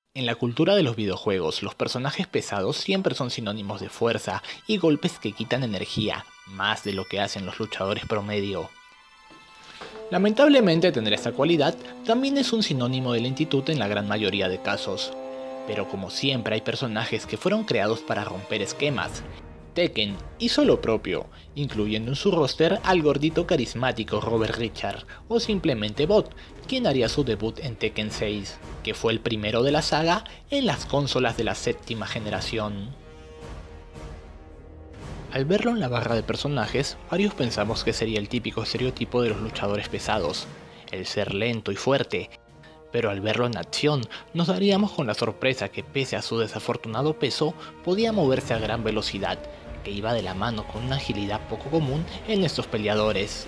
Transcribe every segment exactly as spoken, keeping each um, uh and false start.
En la cultura de los videojuegos, los personajes pesados siempre son sinónimos de fuerza y golpes que quitan energía, más de lo que hacen los luchadores promedio. Lamentablemente tener esta cualidad también es un sinónimo de lentitud en la gran mayoría de casos. Pero como siempre hay personajes que fueron creados para romper esquemas. Tekken hizo lo propio, incluyendo en su roster al gordito carismático Robert Richard, o simplemente Bot, quien haría su debut en Tekken seis, que fue el primero de la saga en las consolas de la séptima generación. Al verlo en la barra de personajes, varios pensamos que sería el típico estereotipo de los luchadores pesados, el ser lento y fuerte, pero al verlo en acción nos daríamos con la sorpresa que pese a su desafortunado peso, podía moverse a gran velocidad, que iba de la mano con una agilidad poco común en estos peleadores.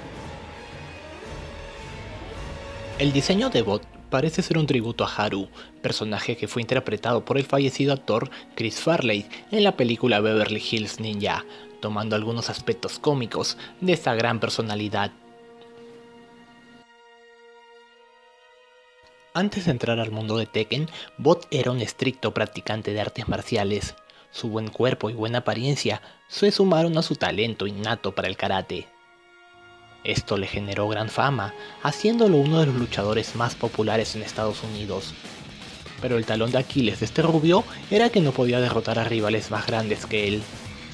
El diseño de Bot parece ser un tributo a Haru, personaje que fue interpretado por el fallecido actor Chris Farley en la película Beverly Hills Ninja, tomando algunos aspectos cómicos de esta gran personalidad. Antes de entrar al mundo de Tekken, Bot era un estricto practicante de artes marciales. Su buen cuerpo y buena apariencia se sumaron a su talento innato para el karate. Esto le generó gran fama, haciéndolo uno de los luchadores más populares en Estados Unidos. Pero el talón de Aquiles de este rubio era que no podía derrotar a rivales más grandes que él.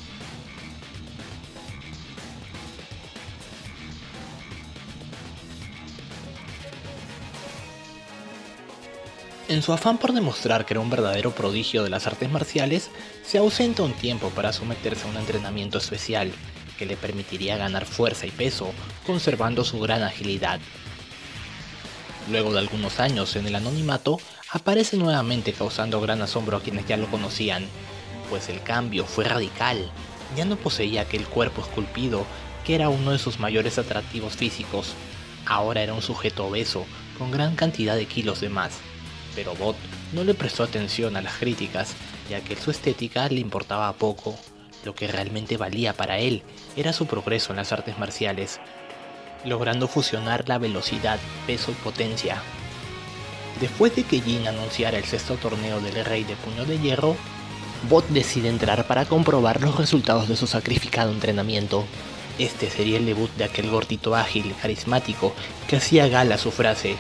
En su afán por demostrar que era un verdadero prodigio de las artes marciales, se ausenta un tiempo para someterse a un entrenamiento especial, que le permitiría ganar fuerza y peso, conservando su gran agilidad. Luego de algunos años en el anonimato, aparece nuevamente causando gran asombro a quienes ya lo conocían, pues el cambio fue radical. Ya no poseía aquel cuerpo esculpido, que era uno de sus mayores atractivos físicos. Ahora era un sujeto obeso, con gran cantidad de kilos de más. Pero Bot no le prestó atención a las críticas, ya que su estética le importaba poco. Lo que realmente valía para él era su progreso en las artes marciales, logrando fusionar la velocidad, peso y potencia. Después de que Jin anunciara el sexto torneo del Rey de Puño de Hierro, Bot decide entrar para comprobar los resultados de su sacrificado entrenamiento. Este sería el debut de aquel gordito ágil y carismático que hacía gala a su frase: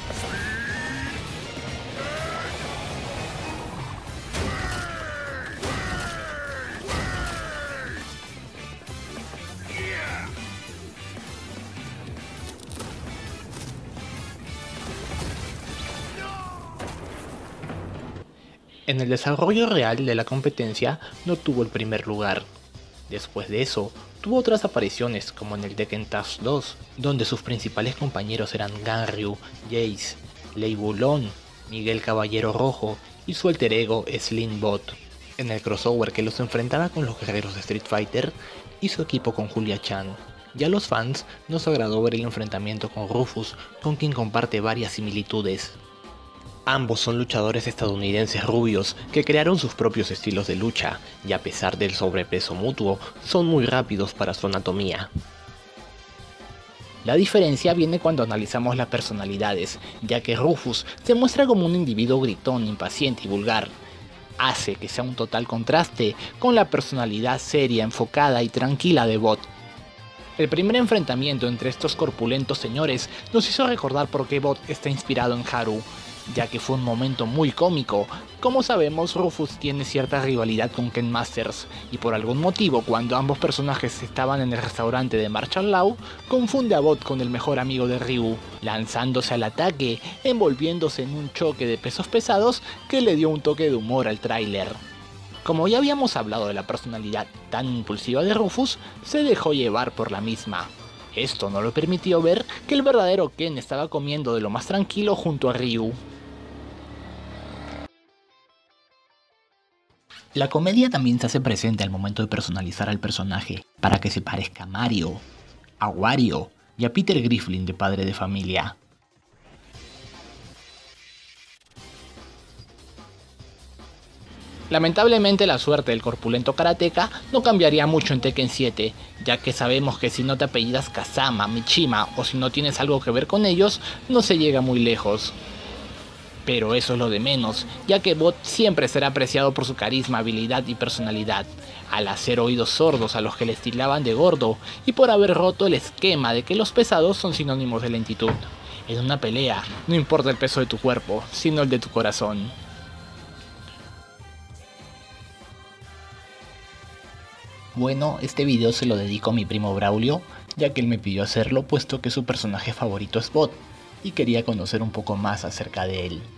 en el desarrollo real de la competencia no tuvo el primer lugar. Después de eso, tuvo otras apariciones como en el Tekken Tag dos, donde sus principales compañeros eran Ganryu, Jace, Lei Wulong, Miguel Caballero Rojo y su alter ego Slim Bot. En el crossover que los enfrentaba con los guerreros de Street Fighter, hizo equipo con Julia Chan. Y a los fans nos agradó ver el enfrentamiento con Rufus, con quien comparte varias similitudes. Ambos son luchadores estadounidenses rubios que crearon sus propios estilos de lucha, y a pesar del sobrepeso mutuo, son muy rápidos para su anatomía. La diferencia viene cuando analizamos las personalidades, ya que Rufus se muestra como un individuo gritón, impaciente y vulgar. Hace que sea un total contraste con la personalidad seria, enfocada y tranquila de Bot. El primer enfrentamiento entre estos corpulentos señores nos hizo recordar por qué Bot está inspirado en Haru, ya que fue un momento muy cómico. Como sabemos, Rufus tiene cierta rivalidad con Ken Masters, y por algún motivo cuando ambos personajes estaban en el restaurante de Marshall Law, confunde a Bot con el mejor amigo de Ryu, lanzándose al ataque, envolviéndose en un choque de pesos pesados que le dio un toque de humor al tráiler. Como ya habíamos hablado de la personalidad tan impulsiva de Rufus, se dejó llevar por la misma. Esto no le permitió ver que el verdadero Ken estaba comiendo de lo más tranquilo junto a Ryu. La comedia también se hace presente al momento de personalizar al personaje, para que se parezca a Mario, a Wario y a Peter Griffin de Padre de Familia. Lamentablemente la suerte del corpulento karateka no cambiaría mucho en Tekken siete, ya que sabemos que si no te apellidas Kazama, Mishima o si no tienes algo que ver con ellos, no se llega muy lejos. Pero eso es lo de menos, ya que Bot siempre será apreciado por su carisma, habilidad y personalidad, al hacer oídos sordos a los que les tildaban de gordo y por haber roto el esquema de que los pesados son sinónimos de lentitud. En una pelea, no importa el peso de tu cuerpo, sino el de tu corazón. Bueno, este video se lo dedico a mi primo Braulio, ya que él me pidió hacerlo puesto que su personaje favorito es Bot, y quería conocer un poco más acerca de él.